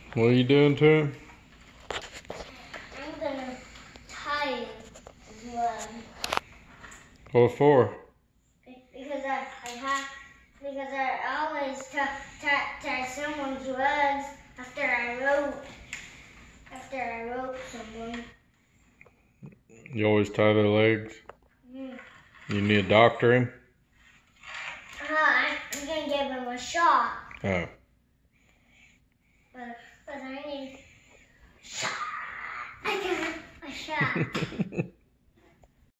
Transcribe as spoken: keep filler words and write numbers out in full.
What are you doing to him? I'm gonna tie his leg. What for? Because I, I have, because I always tie, tie, tie someone's legs after I rope, after I rope someone. You always tie their legs? Mm. You need to doctor him? Uh, I'm gonna give him a shot. Oh. But, but I need a shot. I give him a shot.